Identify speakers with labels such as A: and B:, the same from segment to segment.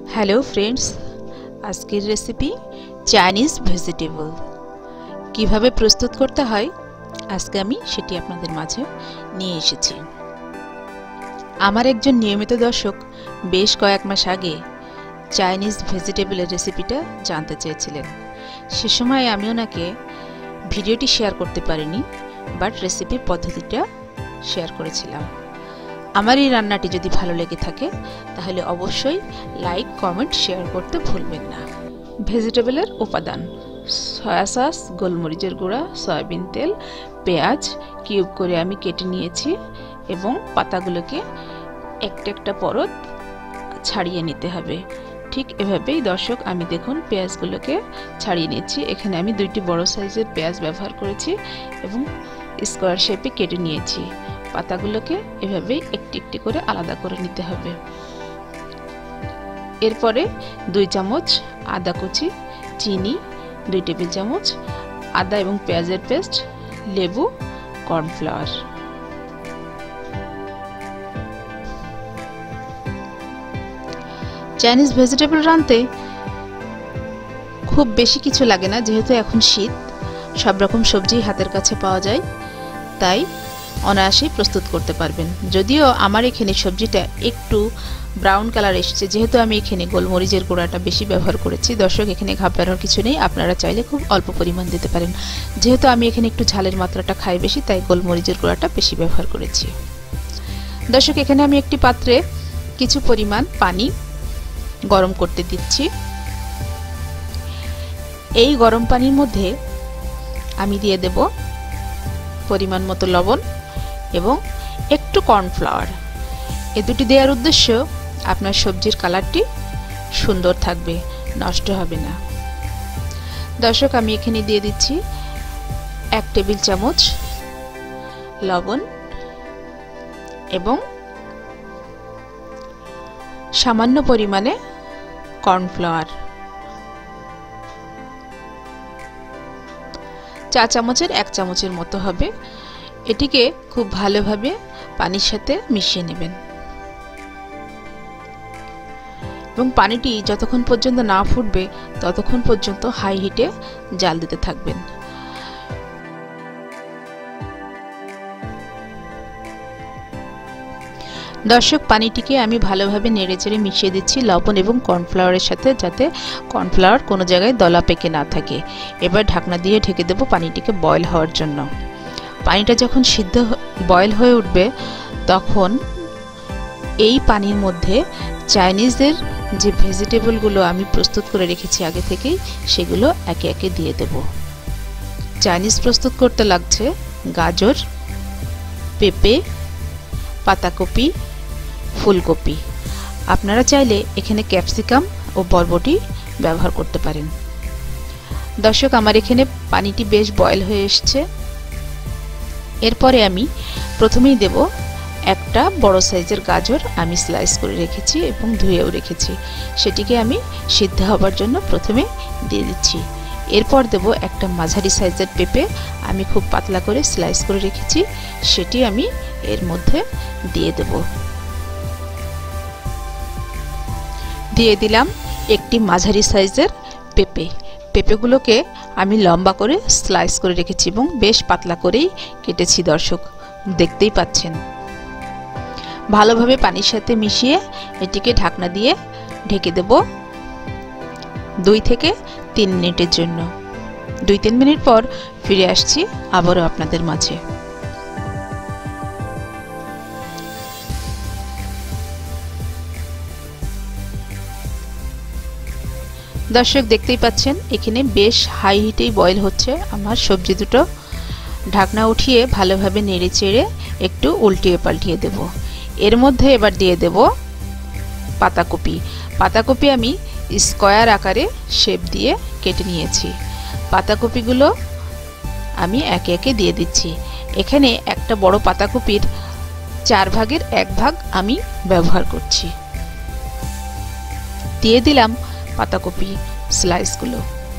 A: Hello friends, আজকের recipe Chinese vegetable কিভাবে প্রস্তুত করতে হয় আজকে আমি সেটি আপনাদের মাঝে নিয়ে এসেছি। আমার একজন নিয়মিত দর্শক বেশ কয়েক মাস আগে চাইনিজ ভেজিটেবলের রেসিপিটা জানতে চেয়েছিলেন। সে সময় আমি ওনাকে ভিডিওটি শেয়ার করতে পারিনি, বাট রেসিপির পদ্ধতিটা শেয়ার করেছিলাম। আমার এই রান্নাটি যদি ভালো লেগে থাকে তাহলে অবশ্যই লাইক, কমেন্ট, শেয়ার করতে ভুলবেন না। ভেজিটেবলের উপাদান: সয়া সস, গোলমরিচের গুঁড়া, সয়াবিন তেল, পেঁয়াজ কিউব করে আমি কেটে নিয়েছি এবং পাতাগুলোকে একটা একটা পরত ছাড়িয়ে নিতে হবে। ঠিক এভাবেই দর্শক আমি দেখুন পেঁয়াজগুলোকে ছাড়িয়ে নিচ্ছি। এখানে আমি দুইটি বড় সাইজের পেঁয়াজ ব্যবহার করেছি এবং স্কোয়ার শেপে কেটে নিয়েছি। পাতাগুলোকে এভাবেই একটি একটি করে আলাদা করে নিতে হবে। এরপরে 2 চামচ আদা কুচি, চিনি 2 টেবিল চামচ, আদা এবং পেঁয়াজের পেস্ট, লেবু, কর্নফ্লাওয়ার। চাইনিজ ভেজিটেবল রাঁধতে খুব বেশি কিছু লাগে না, যেহেতু এখন শীত, সব রকম সবজি হাতের কাছে পাওয়া যায়, তাই অনায়াসেই প্রস্তুত করতে পারবেন। যদিও আমার এখানে সবজিটা একটু ব্রাউন কালার এসেছে, যেহেতু আমি এখানে গোলমরিচের গুঁড়াটা বেশি ব্যবহার করেছি। দর্শক, এখানে ঘাবড়ানোর কিছু নেই, আপনারা চাইলে খুব অল্প পরিমাণ দিতে পারেন। যেহেতু আমি এখানে একটু ঝালের মাত্রাটা খাই বেশি, তাই গোলমরিচের গুঁড়াটা বেশি ব্যবহার করেছি। দর্শক, এখানে আমি একটি পাত্রে কিছু পরিমাণ পানি গরম করতে দিচ্ছি। এই গরম পানির মধ্যে আমি দিয়ে দেব পরিমাণ মতো লবণ এবং একটু কর্নফ্লাওয়ার। এই দুটি দেওয়ার উদ্দেশ্য আপনার সবজির কালারটি সুন্দর থাকবে, নষ্ট হবে না। দর্শক, আমি এখানে দিয়ে দিচ্ছি 1 টেবিল চামচ লবণ এবং সামান্য পরিমাণে কর্নফ্লাওয়ার, 4 চামচের 1 চামচের মতো হবে। এটিকে খুব ভালোভাবে পানির সাথে মিশিয়ে নেবেন এবং পানিটি যতক্ষণ পর্যন্ত না ফুটবে ততক্ষণ পর্যন্ত হাই হিটে জাল দিতে থাকবেন। দর্শক, পানিটিকে আমি ভালোভাবে নেড়েচেড়ে মিশিয়ে দিচ্ছি লবণ এবং কর্নফ্লাওয়ারের সাথে, যাতে কর্নফ্লাওয়ার কোনো জায়গায় দলা পেকে না থাকে। এবার ঢাকনা দিয়ে ঢেকে দেব পানিটিকে বয়েল হওয়ার জন্য। পানিটা যখন সিদ্ধ বয়েল হয়ে উঠবে তখন এই পানির মধ্যে চাইনিজদের যে ভেজিটেবলগুলো আমি প্রস্তুত করে রেখেছি আগে থেকেই, সেগুলো একে একে দিয়ে দেব। চাইনিজ প্রস্তুত করতে লাগছে গাজর, পেঁপে, পাতাকপি, ফুলকপি। আপনারা চাইলে এখানে ক্যাপসিকাম ও বরবটি ব্যবহার করতে পারেন। দর্শক, আমার এখানে পানিটি বেশ বয়েল হয়ে এসছে। এরপরে আমি প্রথমেই দেব একটা বড় সাইজের গাজর, আমি স্লাইস করে রেখেছি এবং ধুয়েও রেখেছি। সেটিকে আমি সিদ্ধ হবার জন্য প্রথমে দিয়ে দিচ্ছি। এরপর দেব একটা মাঝারি সাইজের পেঁপে, আমি খুব পাতলা করে স্লাইস করে রেখেছি, সেটি আমি এর মধ্যে দিয়ে দেব। দিয়ে দিলাম একটি মাঝারি সাইজের পেঁপে। পেঁপেগুলোকে আমি লম্বা করে স্লাইস করে রেখেছি এবং বেশ পাতলা করেই কেটেছি। দর্শক, দেখতেই পাচ্ছেন। ভালোভাবে পানির সাথে মিশিয়ে এটিকে ঢাকনা দিয়ে ঢেকে দেব 2 থেকে 3 মিনিটের জন্য। 2-3 মিনিট পর ফিরে আসছি আবারও আপনাদের মাঝে। দর্শক, দেখতেই পাচ্ছেন এখানে বেশ হাই হিটেই বয়েল হচ্ছে আমার সবজি দুটো। ঢাকনা উঠিয়ে ভালোভাবে নেড়ে চেড়ে একটু উল্টিয়ে পাল্টিয়ে দেব। এর মধ্যে এবার দিয়ে দেব পাতাকপি। পাতাকপি আমি স্কোয়ার আকারে শেপ দিয়ে কেটে নিয়েছি। পাতাকপিগুলো আমি একে একে দিয়ে দিচ্ছি। এখানে একটা বড় পাতাকপির 4 ভাগের 1 ভাগ আমি ব্যবহার করছি। দিয়ে দিলাম পাতাকপি স্লাইসগুলো।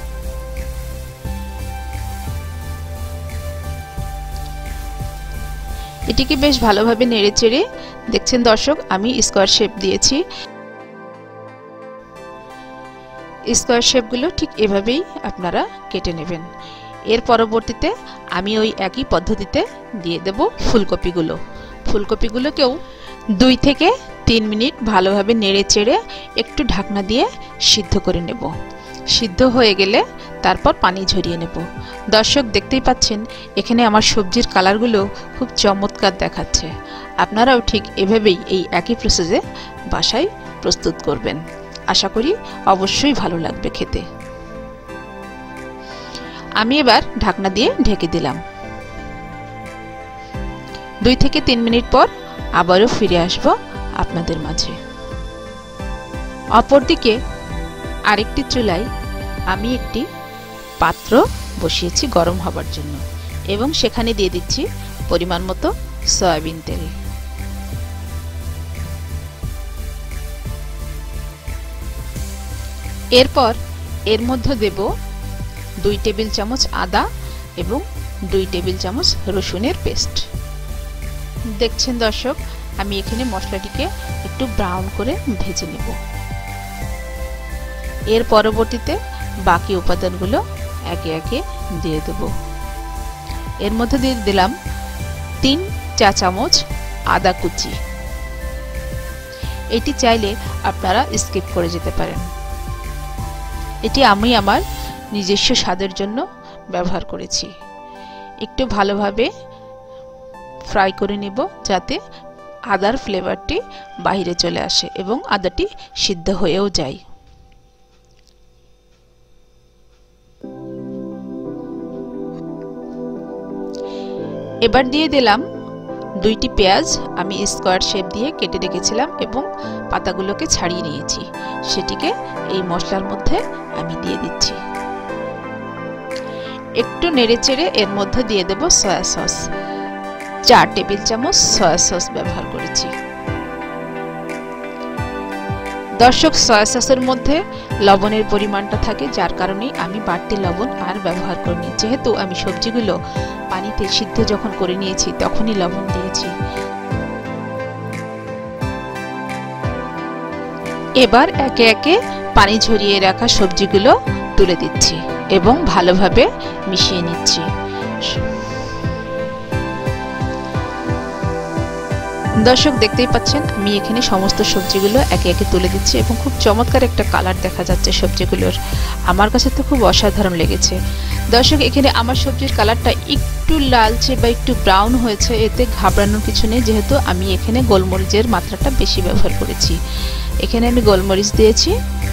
A: এটিকে বেশ ভালোভাবে নেড়েচেড়ে দেখছেন দর্শক, আমি স্কোয়ার শেপ দিয়েছি। স্কোয়ার শেপগুলো ঠিক এভাবেই আপনারা কেটে নেবেন। এর পরবর্তীতে আমি ওই একই পদ্ধতিতে দিয়ে দেব ফুলকপিগুলো। ফুলকপিগুলোকেও 2 থেকে 3 মিনিট ভালোভাবে নেড়ে চেড়ে একটু ঢাকনা দিয়ে সিদ্ধ করে নেব। সিদ্ধ হয়ে গেলে তারপর পানি ঝরিয়ে নেব। দর্শক দেখতেই পাচ্ছেন এখানে আমার সবজির কালারগুলো খুব চমৎকার দেখাচ্ছে। আপনারাও ঠিক এভাবেই এই একই প্রসেসে বাসায় প্রস্তুত করবেন। আশা করি অবশ্যই ভালো লাগবে খেতে। আমি এবার ঢাকনা দিয়ে ঢেকে দিলাম। 2 থেকে 3 মিনিট পর আবারও ফিরে আসব আপনাদের মাঝে। অপরদিকে আরেকটি চুলায় আমি একটি পাত্র বসিয়েছি গরম হবার জন্য এবং সেখানে দিয়ে দিচ্ছি পরিমাণ মতো সয়াবিন তেল। এরপর এর মধ্যে দেব 2 টেবিল চামচ আদা এবং 2 টেবিল চামচ রসুনের পেস্ট। দেখছেন দর্শক, আমি এখানে মশলাটিকে একটু ব্রাউন করে ভেজে নেব। এর পরবর্তীতে বাকি উপাদানগুলো একে একে দিয়ে দেব। এর মধ্যে দিয়ে দিলাম 3 চা চামচ আদা কুচি। এটি চাইলে আপনারা স্কিপ করে যেতে পারেন। এটি আমি আমার নিজস্ব স্বাদের জন্য ব্যবহার করেছি। একটু ভালোভাবে ফ্রাই করে নেব যাতে আদার ফ্লেভারটি বাইরে চলে আসে এবং আদাটি সিদ্ধ হয়েও যায়। এবার দিয়ে দিলাম 2টি পেঁয়াজ আমি স্কোয়ার শেপ দিয়ে কেটে রেখেছিলাম এবং পাতাগুলোকে ছাড়িয়ে নিয়েছি। সেটিকে এই মশলার মধ্যে আমি দিয়ে দিচ্ছি। একটু নেড়েচেড়ে এর মধ্যে দিয়ে দেব সয়া সস। 4 টেবিল চামচ সয়া সস ব্যবহার করেছি। দর্শক, সয়া সসের মধ্যে লবণের পরিমাণটা থাকে, যার কারণে আমি বাড়তি লবণ আর ব্যবহার করিনি। যেহেতু আমি সবজিগুলো পানিতে সিদ্ধ যখন করে নিয়েছি তখনই লবণ দিয়েছি। এবার একে একে পানি ঝরিয়ে রাখা সবজিগুলো তুলে দিচ্ছি এবং ভালোভাবে মিশিয়ে নিচ্ছি। দর্শক দেখতেই পাচ্ছেন আমি এখানে সমস্ত সবজিগুলো একে একে তুলে দিচ্ছি এবং খুব চমৎকার একটা কালার দেখা যাচ্ছে সবজিগুলোর। আমার কাছে তো খুব অসাধারণ লেগেছে। দর্শক, এখানে আমার সবজির কালারটা একটু লালচে বা একটু ব্রাউন হয়েছে, এতে ঘাবড়ানোর কিছু নেই, যেহেতু আমি এখানে গোলমরিচের মাত্রাটা বেশি ব্যবহার করেছি। এখানে আমি গোলমরিচ দিয়েছি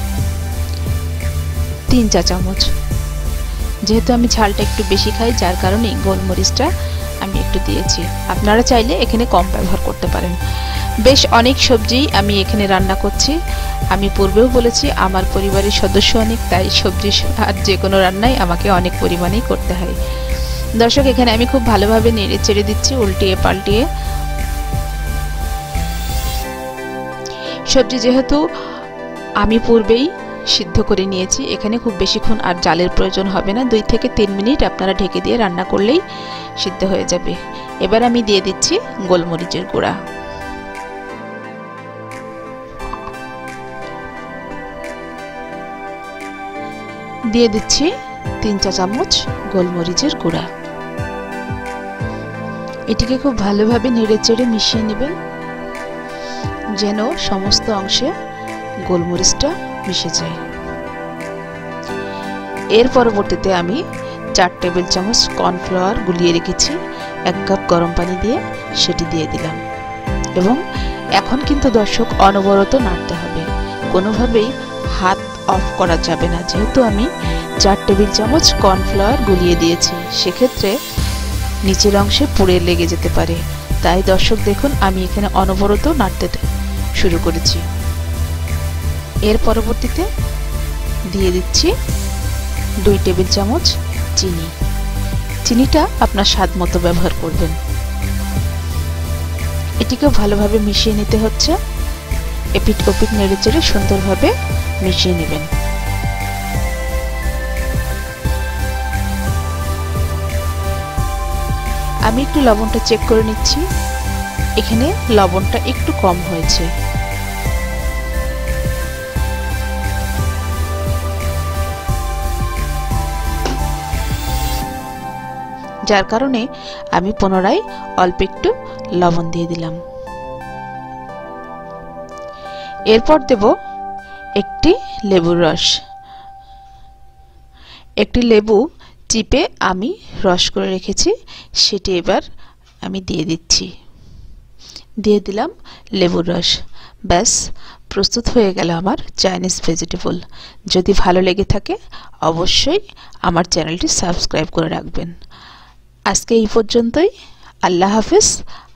A: 3 চা চামচ। যেহেতু আমি ঝালটা একটু বেশি খাই, যার কারণে গোলমরিচটা আমি একটু দিয়েছি। আপনারা চাইলে এখানে কম ব্যবহার করতে পারেন। বেশ অনেক সবজি আমি এখানে রান্না করছি। আমি পূর্বেও বলেছি আমার পরিবারের সদস্য অনেক, তাই সবজি আর যে কোনো রান্নাই আমাকে অনেক পরিমাণেই করতে হয়। দর্শক, এখানে আমি খুব ভালোভাবে নেড়ে চেড়ে দিচ্ছি উল্টিয়ে পাল্টিয়ে। সবজি যেহেতু আমি পূর্বেই সিদ্ধ করে নিয়েছি, এখানে খুব বেশিক্ষণ আর জালের প্রয়োজন হবে না। 2 থেকে 3 মিনিট আপনারা ঢেকে দিয়ে রান্না করলেই সিদ্ধ হয়ে যাবে। এবার আমি দিয়ে দিচ্ছি গোলমরিচের গুঁড়া। দিয়ে দিচ্ছি 3 চা চামচ গোলমরিচের গুঁড়া। এটিকে খুব ভালোভাবে নেড়েচেড়ে মিশিয়ে নেবেন যেন সমস্ত অংশে গোলমরিচটা মিশে যায়। এর পরবর্তীতে আমি 4 টেবিল চামচ কর্নফ্লাওয়ার গুলিয়ে রেখেছি 1 কাপ গরম পানি দিয়ে সেটি দিয়ে দিলাম এবং এখন কিন্তু দর্শক অনবরত নাড়তে হবে, কোনোভাবেই হাত অফ করা যাবে না। যেহেতু আমি 4 টেবিল চামচ কর্নফ্লাওয়ার গুলিয়ে দিয়েছি, সেক্ষেত্রে নিচের অংশে পুড়ে লেগে যেতে পারে। তাই দর্শক দেখুন, আমি এখানে অনবরত নাড়তে শুরু করেছি। এর পরবর্তীতে দিয়ে দিচ্ছি 2 টেবিল চামচ চিনি। চিনিটা আপনার স্বাদ মতো ব্যবহার করবেন। এটিকে ভালোভাবে মিশিয়ে নিতে হচ্ছে। এপিট ওপিট নেড়েচেড়ে সুন্দরভাবে মিশিয়ে নেবেন। আমি একটু লবণটা চেক করে নিচ্ছি। এখানে লবণটা একটু কম হয়েছে। যার কারণে আমি পুনরায় অল্প একটু লবণ দিয়ে দিলাম। এরপর দেব একটি লেবুর রস। একটি লেবু চিপে আমি রস করে রেখেছি, সেটি এবার আমি দিয়ে দিচ্ছি। দিয়ে দিলাম লেবুর রস। ব্যাস, প্রস্তুত হয়ে গেল আমার চাইনিজ ভেজিটেবল। যদি ভালো লেগে থাকে অবশ্যই আমার চ্যানেলটি সাবস্ক্রাইব করে রাখবেন। আজকে এই পর্যন্তই। আল্লাহ হাফেজ।